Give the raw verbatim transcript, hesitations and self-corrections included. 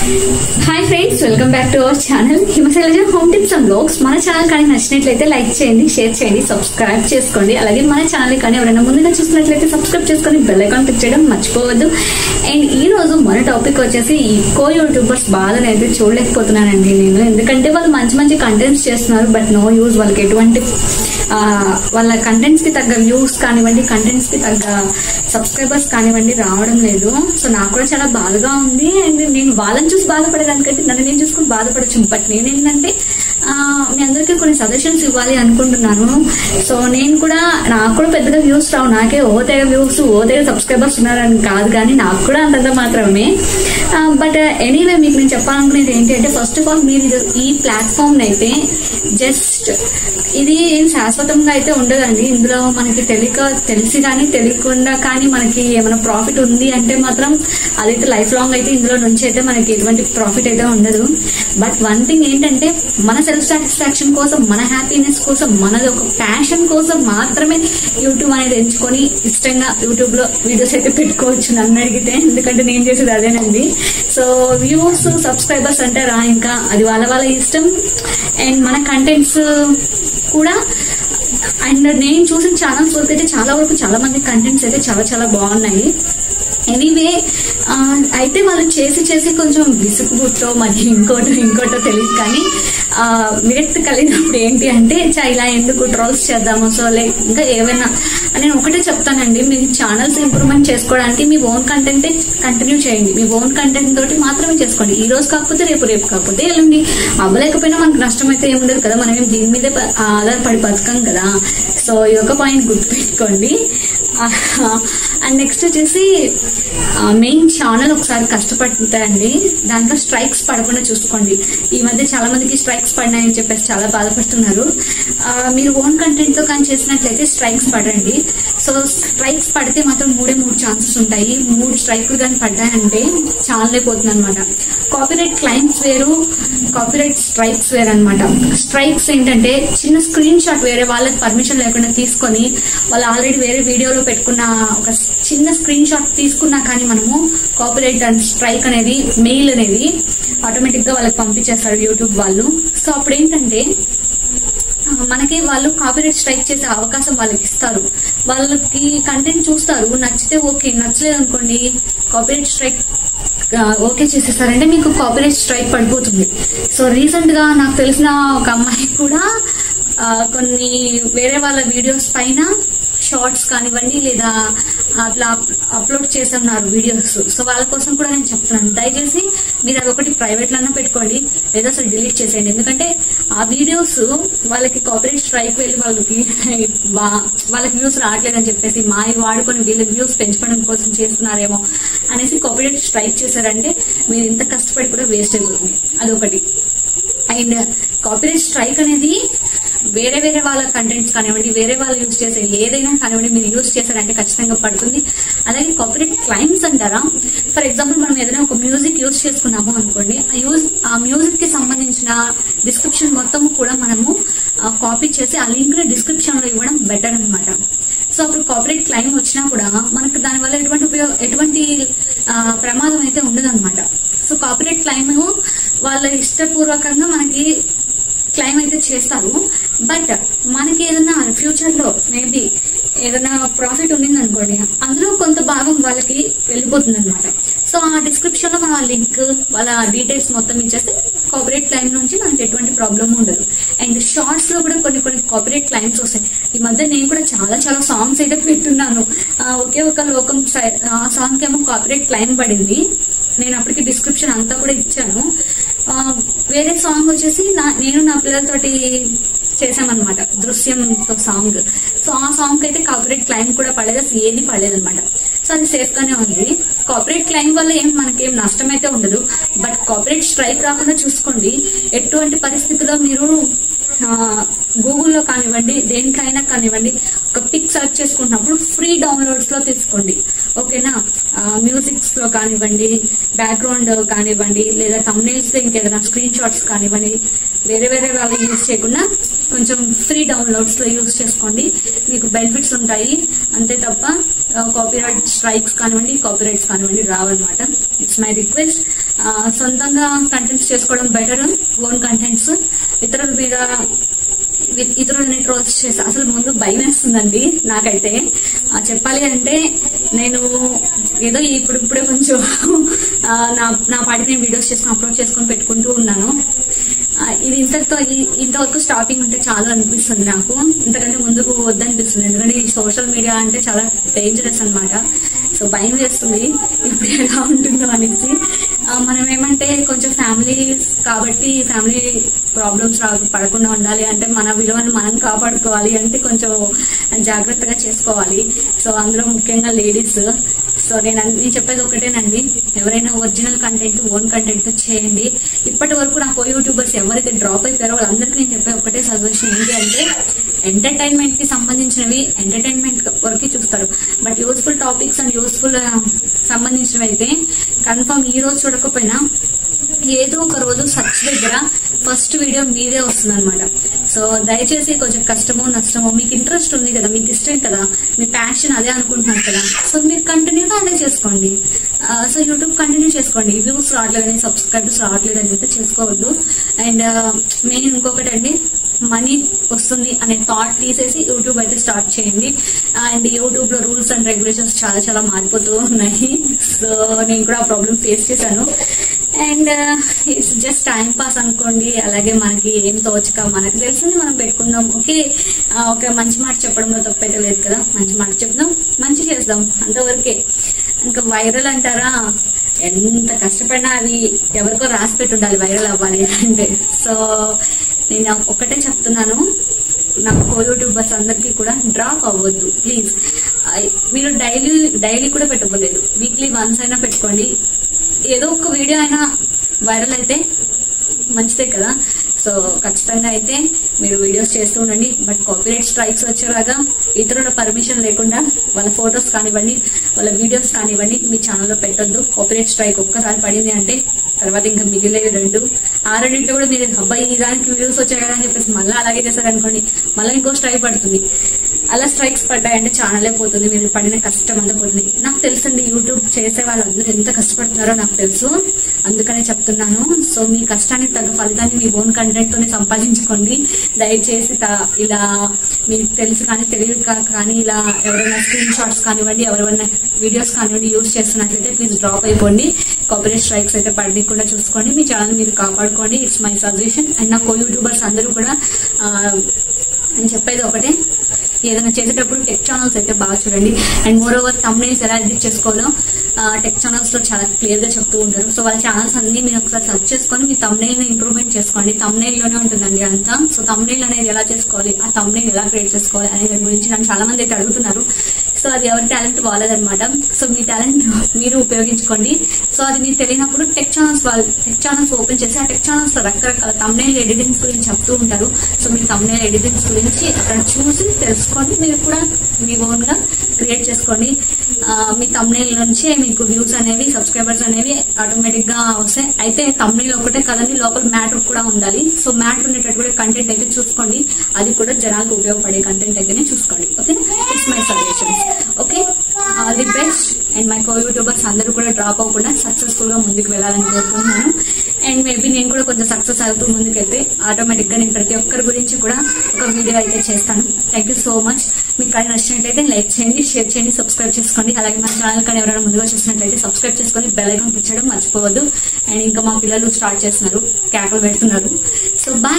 Hi friends, welcome back to our channel Himashailaja home tips and blogs. మన channel కానీ నచ్చినట్లయితే like చేయండి, share చేయండి, సబ్స్క్రైబ్ చేసుకోండి. అలాగే మన ఛానల్ కానీ ఎవరైనా ముందుగా చూసినట్లయితే సబ్స్క్రైబ్ చేసుకొని బెల్ ఐకాన్ క్లిక్ చేయడం మర్చిపోవద్దు. అండ్ ఈ రోజు మన టాపిక్ వచ్చేసి ఈ కో యూట్యూబర్స్ బాధను అయితే చూడలేకపోతున్నానండి నేను. ఎందుకంటే వాళ్ళు మంచి మంచి కంటెంట్స్ చేస్తున్నారు, బట్ నో యూజ్. వాళ్ళకి ఎటువంటి వాళ్ళ కంటెంట్స్ కి తగ్గ వ్యూస్ కానివ్వండి, కంటెంట్స్ కి తగ్గ సబ్స్క్రైబర్స్ కానివ్వండి రావడం లేదు. సో నాకు కూడా చాలా బాధగా ఉంది. అండ్ నేను వాళ్ళని చూసి బాధపడేదానికంటే నన్ను నేను చూసుకుని బాధపడచ్చు. బట్ నేనేంటంటే మీ అందరికీ కొన్ని సజెషన్స్ ఇవ్వాలి అనుకుంటున్నాను. సో నేను కూడా నాకు కూడా పెద్దగా వ్యూస్ రావు, నాకే ఓ తెగ వ్యూస్ ఓ తెగ సబ్స్క్రైబర్స్ ఉన్నారని కాదు, కానీ నాకు కూడా అంతంత మాత్రమే. బట్ ఎనీవే మీకు నేను చెప్పాలనుకునేది ఏంటి అంటే, ఫస్ట్ ఆఫ్ ఆల్ మీరు ఈ ప్లాట్ఫామ్ అయితే జస్ట్ ఇది శాశ్వతంగా అయితే ఉండదండి. ఇందులో మనకి తెలియక తెలిసి కానీ తెలియకుండా కానీ మనకి ఏమైనా ప్రాఫిట్ ఉంది అంటే మాత్రం అదైతే లైఫ్ లాంగ్ అయితే ఇందులో నుంచి అయితే మనకి ఎటువంటి ప్రాఫిట్ అయితే ఉండదు. బట్ వన్ థింగ్ ఏంటంటే, మన సెల్ఫ్ సాటిస్ఫాక్షన్ కోసం, మన హ్యాపీనెస్ కోసం, మనది ఒక ప్యాషన్ కోసం మాత్రమే యూట్యూబ్ అనేది ఎంచుకొని ఇష్టంగా యూట్యూబ్ లో వీడియోస్ అయితే పెట్టుకోవచ్చు నన్ను అడిగితే. ఎందుకంటే నేను చేసేది అదేనండి. సో వ్యూస్ సబ్స్క్రైబర్స్ అంటారా, ఇంకా అది వాళ్ళ వాళ్ళ ఇష్టం. అండ్ మన కంటెంట్స్ కూడా, అండ్ నేను చూసిన ఛానల్స్ వరకు అయితే చాలా వరకు చాలా మంది కంటెంట్స్ అయితే చాలా చాలా బాగున్నాయి. ఎనీవే అయితే వాళ్ళు చేసి చేసి కొంచెం విసుగుబుట్టో మరి ఇంకోటో ఇంకోటో తెలియదు, కానీ విరక్తి కలిగినప్పుడు ఏంటి అంటే, ఇలా ఎందుకు ట్రోల్స్ చేద్దాము, సో లైక్ ఇంకా ఏమైనా నేను ఒకటే చెప్తానండి, మీ ఛానల్స్ ఇంప్రూవ్మెంట్ చేసుకోవడానికి మీ ఓన్ కంటెంట్ కంటిన్యూ చేయండి. మీ ఓన్ కంటెంట్ తోటి మాత్రమే చేసుకోండి. ఈ రోజు కాకపోతే రేపు, రేపు కాకపోతే ఎల్లుండి. అవ్వలేకపోయినా మనకు నష్టం అయితే ఏముండదు కదా, మనం దీని మీదే ఆధారపడి బతకం కదా. సో ఈ ఒక పాయింట్ గుర్తుపెట్టుకోండి. అండ్ నెక్స్ట్ వచ్చేసి మెయిన్ ఛానల్ ఒకసారి కష్టపడతాయండి, దాంట్లో స్ట్రైక్స్ పడకుండా చూసుకోండి. ఈ మధ్య చాలా మందికి స్ట్రైక్స్ పడినాయని చెప్పేసి చాలా బాధపడుతున్నారు. మీరు ఓన్ కంటెంట్ తో కానీ చేసినట్లయితే స్ట్రైక్స్ పడండి. సో స్ట్రైక్స్ పడితే మాత్రం మూడే మూడు ఛాన్సెస్ ఉంటాయి. మూడు స్ట్రైక్లు కానీ పడ్డాయంటే ఛానల్ అయిపోతుంది అనమాట. కాపీరైట్ క్లైమ్స్ వేరు, కాపీరైట్ స్ట్రైక్స్ వేరు అనమాట. స్ట్రైక్స్ ఏంటంటే, చిన్న స్క్రీన్ షాట్ వేరే వాళ్ళకి పర్మిషన్ లేకుండా తీసుకొని వాళ్ళు ఆల్రెడీ వేరే వీడియోలో పెట్టుకున్న ఒక చిన్న స్క్రీన్ షాట్ తీసుకున్నా కానీ మనము కాపీరైట్ అండ్ స్ట్రైక్ అనేది, మెయిల్ అనేది ఆటోమేటిక్ గా వాళ్ళకి పంపించేస్తారు యూట్యూబ్ వాళ్ళు. సో అప్పుడు ఏంటంటే మనకి వాళ్ళు కాపీరైట్ స్ట్రైక్ చేసే అవకాశం వాళ్ళకి ఇస్తారు. వాళ్ళకి కంటెంట్ చూస్తారు, నచ్చితే ఓకే, నచ్చలేదు అనుకోండి కాపీరైట్ స్ట్రైక్ ఓకే చేసేసారంటే మీకు కాపీరైట్ స్ట్రైక్ పడిపోతుంది. సో రీసెంట్ గా నాకు తెలిసిన ఒక అమ్మాయి కూడా కొన్ని వేరే వాళ్ళ వీడియోస్ పైన షార్ట్స్ కానివ్వండి లేదా అట్లా అప్లోడ్ చేస్తున్నారు వీడియోస్. సో వాళ్ళ కోసం కూడా నేను చెప్తున్నాను, దయచేసి మీరు అదొకటి ప్రైవేట్ లన్నా పెట్టుకోండి లేదా అసలు డిలీట్ చేసేయండి. ఎందుకంటే ఆ వీడియోస్ వాళ్ళకి కాపీరైట్ స్ట్రైక్ వెళ్ళి వాళ్ళకి వాళ్ళకి వ్యూస్ రావట్లేదని చెప్పేసి మా వాడుకొని వీళ్ళకి వ్యూస్ పెంచుకోవడం కోసం చేస్తున్నారేమో అనేసి కాపీరైట్ స్ట్రైక్ చేశారంటే మీరు ఇంత కష్టపడి కూడా వేస్ట్ అయిపోతుంది. అదొకటి. అండ్ కాపీరైట్ స్ట్రైక్ అనేది వేరే వేరే వాళ్ళ కంటెంట్స్ కానివ్వండి, వేరే వాళ్ళు యూజ్ చేసే ఏదైనా కానివ్వండి, మీరు యూజ్ చేశారంటే ఖచ్చితంగా పడుతుంది. అలాగే కాపీరైట్ క్లైమ్స్ అంటారా, ఫర్ ఎగ్జాంపుల్ మనం ఏదైనా ఒక మ్యూజిక్ యూజ్ చేసుకున్నాము అనుకోండి, ఆ యూజ్ ఆ మ్యూజిక్ కి సంబంధించిన డిస్క్రిప్షన్ మొత్తం కూడా మనము కాపీ చేసి ఆ లింక్ ని డిస్క్రిప్షన్ లో ఇవ్వడం బెటర్ అనమాట. సో అప్పుడు కాపీరైట్ క్లైమ్ వచ్చినా కూడా మనకు దానివల్ల ఎటువంటి ఉపయోగం, ఎటువంటి ప్రమాదం అయితే ఉండదు అనమాట. సో కాపీరైట్ క్లైమ్ వాళ్ళ ఇష్టపూర్వకంగా మనకి క్లైమ్ అయితే చేస్తారు. బట్ మనకి ఏదైనా ఫ్యూచర్ లో మేబీ ఏదైనా ప్రాఫిట్ ఉండింది అనుకోండి, అందులో కొంత భాగం వాళ్ళకి వెళ్ళిపోతుంది అనమాట. సో ఆ డిస్క్రిప్షన్ లో మన లింక్, వాళ్ళ డీటెయిల్స్ మొత్తం ఇచ్చేస్తే కాపీరైట్ క్లైమ్ నుంచి మనకి ఎటువంటి ప్రాబ్లం ఉండదు. అండ్ షార్ట్స్ లో కూడా కొన్ని కొన్ని కాపీరైట్ క్లైమ్స్ వస్తాయి. ఈ మధ్య నేను కూడా చాలా చాలా సాంగ్స్ అయితే పెట్టున్నాను. ఒకే ఒక లోకం ఆ సాంగ్ ఏమో కాపీరైట్ క్లైమ్ పడింది. నేను అప్పటికి డిస్క్రిప్షన్ అంతా కూడా ఇచ్చాను. వేరే సాంగ్ వచ్చేసి నా నేను నా పిల్లలతోటి చేసామన్నమాట, దృశ్యంతో సాంగ్. సో ఆ సాంగ్ అయితే కాపీరైట్ క్లైమ్ కూడా పడలేదు, అసలు ఏది పడలేదు అనమాట. సో అది సేఫ్ గానే ఉంది. కాపీరైట్ క్లైమ్ వల్ల ఏం మనకేం నష్టం అయితే ఉండదు. బట్ కాపీరైట్ స్ట్రైక్ రాకుండా చూసుకోండి. ఎటువంటి పరిస్థితుల్లో మీరు గూగుల్లో కానివ్వండి, దేనికైనా కానివ్వండి, ఒక పిక్ సర్చ్ చేసుకున్నప్పుడు ఫ్రీ డౌన్లోడ్స్ లో తీసుకోండి, ఓకేనా. మ్యూజిక్స్ లో కానివ్వండి, బ్యాక్గ్రౌండ్ కానివ్వండి, లేదా థంబ్నెయిల్స్ లో ఇంకేదైనా స్క్రీన్ షాట్స్ కానివ్వండి, వేరే వేరే వాళ్ళు యూజ్ చేయకుండా కొంచెం ఫ్రీ డౌన్లోడ్స్ లో యూజ్ చేసుకోండి. మీకు బెనిఫిట్స్ ఉంటాయి అంతే తప్ప కాపీరైట్ స్ట్రైక్స్ కానివ్వండి, కాపీరైట్స్ కానివ్వండి రావన్నమాట. It's my request. సొంతంగా కంటెంట్స్ చేసుకోవడం బెటర్. ఓన్ కంటెంట్స్ ఇతరుల మీద ఇతరులని ట్రోల్స్ చేసి అసలు ముందు భయం వేస్తుందండి నాకైతే. చెప్పాలి అంటే నేను ఏదో ఇప్పుడు ఇప్పుడే కొంచెం నా నా పాటికి నేను వీడియోస్ చేసుకుని అప్లోడ్ చేసుకొని పెట్టుకుంటూ ఉన్నాను. ఇది ఇంతతో ఇంతవరకు స్టాపింగ్ ఉంటే చాలా అనిపిస్తుంది నాకు. ఇంతకంటే ముందుకు వద్దనిపిస్తుంది. ఎందుకంటే ఈ సోషల్ మీడియా అంటే చాలా డేంజరస్ అనమాట. సో భయం వేస్తుంది ఇప్పుడు ఎలా ఉంటుందో అనేసి. మనం ఏమంటే కొంచెం ఫ్యామిలీ కాబట్టి ఫ్యామిలీ ప్రాబ్లమ్స్ రా పడకుండా ఉండాలి అంటే మన విలువను మనం కాపాడుకోవాలి అంటే కొంచెం జాగ్రత్తగా చేసుకోవాలి. సో అందులో ముఖ్యంగా లేడీస్. సో నేను నేను చెప్పేది ఒకటేనండి, ఎవరైనా ఒరిజినల్ కంటెంట్ ఓన్ కంటెంట్ చేయండి. ఇప్పటి వరకు నాకు యూట్యూబర్స్ ఎవరైతే డ్రాప్ అయిపోయారో వాళ్ళందరికీ నేను చెప్పే ఒకటే సజెషన్ ఏంటి అంటే ఎంటర్టైన్మెంట్ కి సంబంధించినవి ఎంటర్టైన్మెంట్ వరకు చూస్తారు. But useful topics and useful సంబంధించినవి అయితే కన్ఫర్మ్ ఈ రోజు చూడకపోయినా ఏదో ఒక రోజు సర్చ్ దగ్గర ఫస్ట్ వీడియో మీదే వస్తుంది అనమాట. సో దయచేసి కొంచెం కష్టమో నష్టమో మీకు ఇంట్రెస్ట్ ఉంది కదా, మీకు ఇష్టం కదా, మీ ప్యాషన్ అదే అనుకుంటున్నారు కదా, సో మీరు కంటిన్యూగా అదే చేసుకోండి. సో యూట్యూబ్ కంటిన్యూ చేసుకోండి. వ్యూస్ రావట్లేదని సబ్స్క్రైబర్స్ రావట్లేదని అయితే చేసుకోవద్దు. అండ్ మెయిన్ ఇంకొకటి అండి, మనీ వస్తుంది అనే థాట్ తీసేసి యూట్యూబ్ అయితే స్టార్ట్ చేయండి. అండ్ యూట్యూబ్ లో రూల్స్ అండ్ రెగ్యులేషన్స్ చాలా చాలా మారిపోతూ ఉన్నాయి. సో నేను కూడా ఆ ప్రాబ్లం ఫేస్ చేశాను. And it's just time pass అనుకోండి. అలాగే మనకి ఏం తోచక మనకు తెలిసింది మనం పెట్టుకుందాం. ఓకే ఓకే మంచి మాట చెప్పడంలో తప్పైతే లేదు కదా, మంచి మాట చెప్దాం, మంచి చేద్దాం, అంతవరకే. ఇంకా వైరల్ అంటారా, ఎంత కష్టపడినా అది ఎవరికో రాసి పెట్టి ఉండాలి వైరల్ అవ్వాలి అంటే. సో నేను ఒకటే చెప్తున్నాను, నా కో యూట్యూబర్స్ అందరికీ కూడా డ్రాప్ అవ్వద్దు ప్లీజ్. మీరు డైలీ డైలీ కూడా పెట్టుకోలేదు, వీక్లీ వన్స్ అయినా పెట్టుకోండి. ఏదో ఒక వీడియో అయినా వైరల్ అయితే మంచిదే కదా. సో ఖచ్చితంగా అయితే మీరు వీడియోస్ చేస్తూ ఉండండి. బట్ కాపీరైట్ స్ట్రైక్స్ వచ్చేలాగా ఇతరుల పర్మిషన్ లేకుండా వాళ్ళ ఫొటోస్ కానివ్వండి, వాళ్ళ వీడియోస్ కానివ్వండి మీ ఛానల్లో పెట్టొద్దు. కాపీరైట్ స్ట్రైక్ ఒక్కసారి పడింది అంటే తర్వాత ఇంకా మిగిలేవి రెండు. ఆ రెండింటిలో కూడా మీరు అబ్బాయి ఈ దానికి వీడియోస్ వచ్చాయి కదా అని చెప్పేసి మళ్ళీ అలాగే చేశారనుకోండి, మళ్ళీ ఇంకో స్ట్రైక్ పడుతుంది. అలా స్ట్రైక్స్ పడ్డాయంటే ఛానలే పోతుంది, మీరు పడిన కష్టం అంతా పోతుంది. నాకు తెలుసండి యూట్యూబ్ చేసే వాళ్ళందరూ ఎంత కష్టపడుతున్నారో నాకు తెలుసు, అందుకనే చెప్తున్నాను. సో మీ కష్టానికి తగ్గ ఫలితాన్ని మీ ఓన్ కంటెంట్ తోనే సంపాదించుకోండి. దయచేసి ఇలా మీకు తెలుసు కానీ తెలియదు కానీ ఇలా ఎవరైనా స్క్రీన్ షాట్స్ కానివ్వండి, ఎవరైనా వీడియోస్ కానివ్వండి యూజ్ చేస్తున్నట్లయితే ప్లీజ్ డ్రాప్ అయిపోండి. కాపీరైట్ స్ట్రైక్స్ అయితే పడి కూడా చూసుకోండి, మీ ఛానల్ మీరు కాపాడుకోండి. It's my suggestion. అండ్ నా కో యూట్యూబర్స్ అందరూ కూడా నేను చెప్పేది ఒకటే, ఏదైనా చేసేటప్పుడు టెక్ ఛానల్స్ అయితే బాగా చూడండి. అండ్ మోర్ ఓవర్ తమ్నెయిల్స్ ఎలా ఎడిట్ చేసుకోవాలో టెక్ ఛానల్స్ లో చాలా క్లియర్ గా చెప్తూ ఉంటారు. సో వాళ్ళ ఛానల్స్ అన్ని మీరు ఒకసారి సర్చ్ చేసుకొని మీ తమ్నెయిల్ ని ఇంప్రూవ్మెంట్ చేసుకోండి. తమ్నెయిల్ లోనే ఉంటుందండి అంతా. సో తమ్నెయిల్ అనేది ఎలా చేసుకోవాలి, ఆ తమ్నెయిల్ ఎలా క్రియేట్ చేసుకోవాలి అనే దాని గురించి నన్ను చాలా మంది అయితే అడుగుతున్నారు. సో అది ఎవరి టాలెంట్ వాళ్ళదనమాట. సో మీ టాలెంట్ మీరు ఉపయోగించుకోండి. సో అది మీకు తెలియనప్పుడు టెక్ ఛానల్స్ వాళ్ళు టెక్ ఛానల్స్ ఓపెన్ చేసి ఆ టెక్ ఛానల్స్ లో రకరకాల తమ్నెయిల్ ఎడిటింగ్స్ గురించి చెప్తూ ఉంటారు. సో మీ తమ్నెయిల్ ఎడిటింగ్స్ గురించి అక్కడ చూసి తెలుసుకొని మీరు కూడా మీ ఓన్ గా క్రియేట్ చేసుకోండి. మీ తమ్నెయిల్ నుంచి మీకు వ్యూస్ అనేవి సబ్స్క్రైబర్స్ అనేవి ఆటోమేటిక్ గా వస్తాయి. అయితే తమ్నెయిల్ ఒకటే కదండి, లోపల మ్యాటర్ కూడా ఉండాలి. సో మ్యాటర్ ఉండేటటువంటి కంటెంట్ అయితే చూసుకోండి, అది కూడా జనాలకు ఉపయోగపడే కంటెంట్ అయితేనే చూసుకోండి. Okay, it's my suggestions. Okay, all the best. And my co YouTubers అందరూ కూడా డ్రాప్ అవ్వకుండా సక్సెస్ఫుల్ గా ముందుకు వెళ్ళాలని కోరుకుంటున్నాను. అండ్ మేబీ నేను కూడా కొంచెం సక్సెస్ అవుతూ ముందుకెళ్తే ఆటోమేటిక్ గా నేను ప్రతి ఒక్కరి గురించి కూడా ఒక వీడియో అయితే చేస్తాను. Thank you so much. మీకు కానీ నచ్చినట్లయితే లైక్ చేయండి, షేర్ చేయండి, సబ్స్క్రైబ్ చేసుకోండి. అలాగే మన ఛానల్ కానీ ఎవరైనా ముందుగా చూసినట్లయితే సబ్స్క్రైబ్ చేసుకొని బెల్ ఐకాన్ క్లిక్ చేయడం మర్చిపోవద్దు. అండ్ ఇంకా మా పిల్లలు స్టార్ట్ చేస్తున్నారు, కేకలు పెడుతున్నారు. So bye.